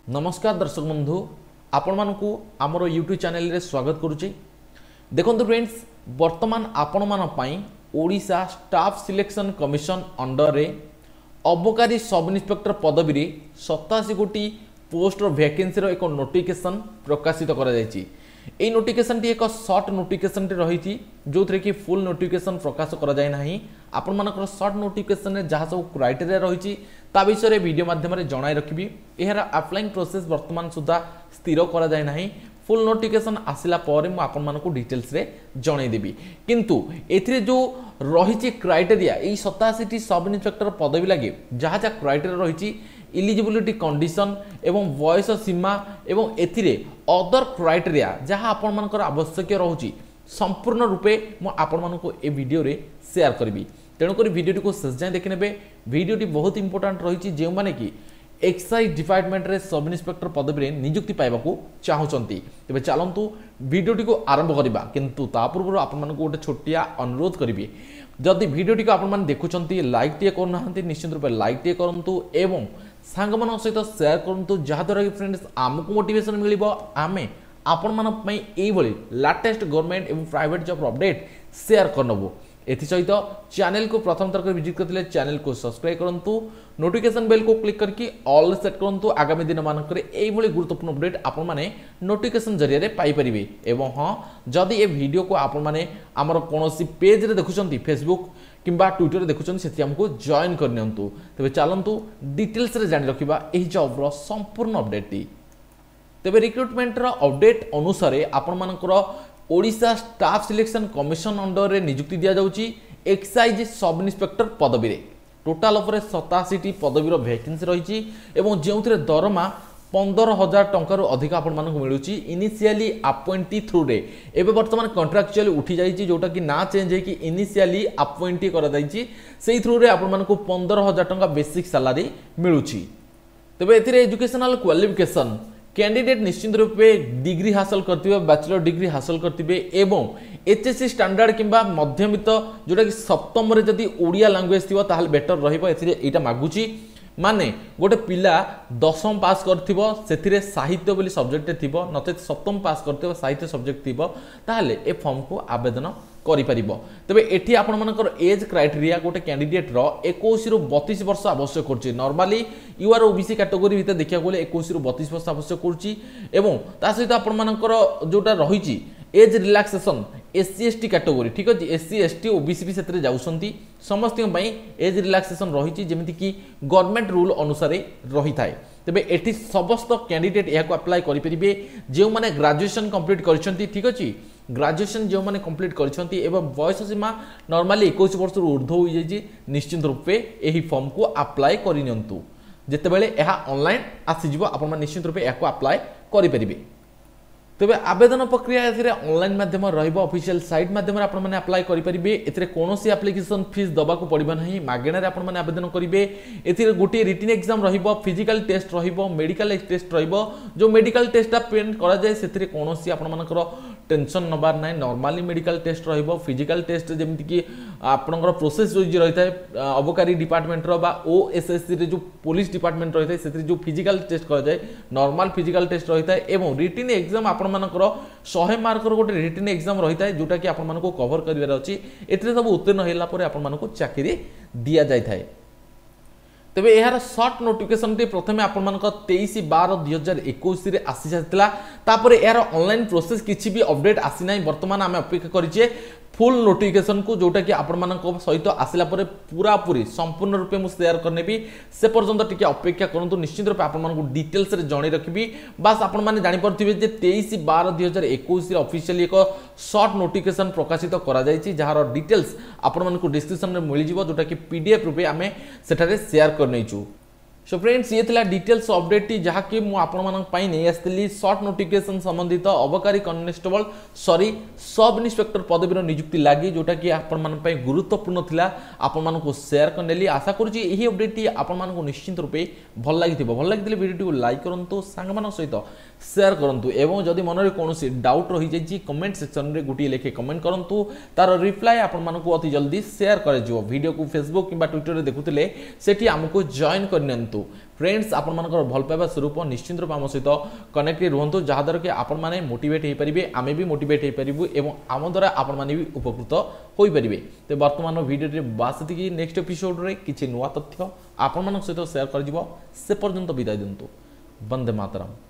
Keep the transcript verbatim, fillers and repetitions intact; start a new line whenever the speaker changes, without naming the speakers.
नमस्कार दर्शक बंधु आपण मानकु आमर यूट्यूब चैनल रे स्वागत करुचे। देखो फ्रेंड्स वर्तमान आपण मान पई Odisha staff selection commission under रे अबकारी सब इन्स्पेक्टर पदवी रे सतासी गोटी पोस्ट वैकेंसी रो एक नोटिफिकेशन प्रकाशित करा जायछि। এই নোটিফিকেশনটি एक सर्ट নোটিফিকেशन रही जो थे कि फुल नोटिफिकेशन प्रकाश करा जाय नाही। आपण मानकर सर्ट नोटिफिकेशन रे जहाँ सब क्राइटेरिया रही ता विषय वीडियो माध्यम जणाई रखिबी। एहार अप्लाइंग प्रोसेस वर्तमान सुधा स्थिर करा जाय नाही। फुल नोटिफिकेशन आसिला पर मु आपण मानकु डिटेल्स रे जणाई देबी। किंतु एथिरे जो रही क्राइटेरिया एई सतासी टी सब इन्स्पेक्टर पदवी लगे जहाँ जहाँ क्राइटेरिया रही इलिजिबिलिटी कंडीशन एवं वयस सीमा एवं एथिरे अदर क्राइटेरिया जहाँ आपण मानकर आवश्यक रहुची संपूर्ण रूपे मु आपण मानकु ए वीडियो रे शेयर करबी। तेणुक वीडियो को शेष जाए देखने वीडियो बहुत इंपोर्टाट रही जो मैंने कि एक्साइज डिपार्टमेंट रे सब इन्स्पेक्टर पदवी रे नियुक्ति पाइबाकू चाहूचंती। तेबे चलंतु वीडियो को आरंभ करबा। किंतु ता पूर्व आपण मानकु गोटे छोटिया अनुरोध करिवे जदि वीडियो को आपण माने देखुचंती लाइक टे करना हंती निश्चित रूप लाइक टे करंतु एवं सांग मान सहित शेयर करंतु जहा द्वारा कि फ्रेंड्स आमको मोटिवेशन मिलिबो आमे आपण मान पई एई भली लेटेस्ट गवर्नमेंट एवं प्राइवेट जॉब अपडेट शेयर करनबो। एथि सहित चैनल को प्रथम थर विजिट करथिले चैनल को सब्सक्राइब करंतु नोटिफिकेशन बेल को क्लिक करके ऑल सेट करंतु आगामी दिन मानकरे एई भली गुरुत्वपूर्ण अपडेट आपण माने नोटिफिकेशन जरिया रे पाई परिबे। एवं हां जदि ए वीडियो को आपण माने हमर कोनोसी पेज रे देखुचंती फेसबुक किंबा ट्विटर रे देखुचंती सेति हमको जॉइन करनियंतु। तबे चलंतु डिटेल्स रे जानि रखिबा एही जॉब रो संपूर्ण अपडेट टी। तबे रिक्रुटमेंट रो अपडेट अनुसार आपण मानकर Odisha staff selection commission under रे नियुक्ति दिया जाउची एक्साइज सब इन्स्पेक्टर पदवी रे। टोटाल उपरे सतासी टी पदवी रो वैकेंसी रही एवं जेउथिरे दरमा पंदर हजार टंकार अधिक आपण मानकु मिलुची इनिशियली अपॉइंटी थ्रू रे। एबे वर्तमान कॉन्ट्रैक्चुअली उठी जाइची जोटा कि ना चेंज है कि इनिशियली अपॉइंटी करा जाइची सेही थ्रू रे आपण मानकु पंदर हजार टंका बेसिक सैलरी मिलुची। तबे एथिरे एजुकेशनल क्वालिफिकेशन कैंडिडेट निश्चित रूपे डिग्री हासिल करथिबे बैचलर डिग्री हासिल करथिबे एवं एचएससी स्टैंडर्ड किंबा मध्यमित जोटा कि सप्तम रे जदी ओडिया लैंग्वेज थिबो ताहाल बेटर रहिबो। एथिरे एटा मागुची माने गोटे पिला दशम पास करथिबो सेथिरे साहित्य बोली सब्जेक्ट थिबो नते सप्तम पास करथिबो साहित्य सब्जेक्ट थिबो ताहाले ए फॉर्म को आवेदन करि परिबो। तबे एठी आपण मानकर एज क्राइटेरिया गोटे कैंडिडेट रो इक्कीस रु बत्तीस वर्ष आवश्यक करछि। Normally U R OBC category भितर देखिया बोले इक्कीस रु बत्तीस वर्ष आवश्यक करछि एवं ता सहित आपण मानकर जोटा रहिछि age relaxation SC ST category ठीक अछि एससी एसटी ओबीसी भी सेतरे जाउसंती समस्त पई एज रिलैक्सेशन रहिछि जेमिति कि गवर्नमेंट रूल अनुसार रही थाए। तबे एठी समस्त कैंडिडेट याको अप्लाई करि परिबे जे माने ग्रेजुएशन कंप्लीट करछंती ठीक अछि ग्रेजुएशन जो माने कंप्लीट करछंती एवं वयस सीमा नॉर्मली इक्कीस वर्ष रु ऊर्ध्व होई जाई निश्चित रूपे एही फॉर्म को अप्लाई करिनंतु। जेते बेले एहा ऑनलाइन आसी जिवो आपण माने निश्चित रूपे याको अप्लाई करि परिबे। तबे आवेदन प्रक्रिया एथिरे ऑनलाइन माध्यम रहिबो ऑफिशियल साइट माध्यम आपण माने अप्लाई करि परिबे। एथिरे कोनोसी एप्लीकेशन फीस दबा को पड़िबो नाही मागेना रे आपण माने आवेदन करिवे। एथिरे गोटी रिटन एग्जाम रहिबो फिजिकल टेस्ट रहिबो मेडिकल टेस्ट रहिबो जो मेडिकल टेस्ट पेंट करा जाय सेथिरे कोनोसी आपण मानकर टेंशन नबार नाही नॉर्मली मेडिकल टेस्ट रहिबो फिजिकल टेस्ट जेमिति कि आपनकर प्रोसेस जो रही थाए अबकारी डिपार्टमेंट रो बा ओएसएससी रे जो पुलिस डिपार्टमेंट रही थाए सेथिरे जो फिजिकल टेस्ट करा जाय नॉर्मल फिजिकल टेस्ट रही थाए एवं रिटन एग्जाम आपण मानकर सौ मार्क रो गोटे रिटन एग्जाम रही थाए जोटा कि आपण मानको कवर करिवार अछि। एथिरे सब उत्तीर्ण हैला परे आपण मानको चाकरी दिया जाय थाए। तबे यार सर्ट नोटिफिकेशन टी प्रथमे आपण मानक तेईस बारह दुई हजार इक्कीस रे आसी जातिला तापरे यार ऑनलाइन प्रोसेस किछि भी अपडेट आसी नाही। वर्तमान आमे अपेक्षा करिचे फुल नोटिफिकेशन को जोटा कि आपण मानक सहित आसिला परे पूरा पूरी संपूर्ण रूपे मु शेयर करनेबी से पर्यंत टिके अपेक्षा करंतु निश्चित रूपे आपण मानक डिटेल्स रे जणी रखिबी। बस आपण माने जानि परथिबे जे तेईस बारह दुई हजार इक्कीस रे ऑफिशियली एक शॉर्ट नोटिफिकेशन प्रकाशित करा जायछि जहार डिटेल्स आपण मानक डिस्क्रिप्शन रे मिलि जिवो जोटा कि पीडीएफ रूपे आमे सेठारे शेयर करनेछु। सो फ्रेंड्स ये थिला डिटेल्स अपडेट टी जहा कि मु आपण मानक पई नै आस्तिली शॉर्ट नोटिफिकेशन संबंधित अबकारी कॉन्स्टेबल सॉरी सब इन्स्पेक्टर पदवी रो नियुक्ति लागि जोटा कि आपण मानक पई गुरुत्वपूर्ण थिला आपण मानक को शेयर करनेली। आशा करूची एही अपडेट टी आपण मानक निश्चित रूपे भल लागिथिबो। भल लागिथिले वीडियो को लाइक करंतु सांग मान सहित शेयर करंतु एवं जदि मन रे कोनोसी डाउट रहि जायछि कमेंट सेक्शन रे गुटी लेखे कमेंट करंतु तार रिप्लाई आपण मानक अति जल्दी शेयर करे जो वीडियो को फेसबुक किबा ट्विटर रे देखुथिले सेठी हमको जॉइन करनंतु। दिंतु फ्रेंड्स आपण मानकर भल पाइबा स्वरूप निश्चित रूप आम सहित कनेक्टेड रुहतु जहाँद्वारा कि आपण मैंने मोटिवेट हो पारे आम भी मोटिवेट हो पारू और आम द्वारा आपण मैंने भी उपकृत हो पारे। तो वर्तमान भिडियो बास की नेक्स्ट एपिसोड रे किसी नुआ तथ्य आपण मान सहित शेयर कर से पर्यंत विदाय दिंतु। वंदे मातरम।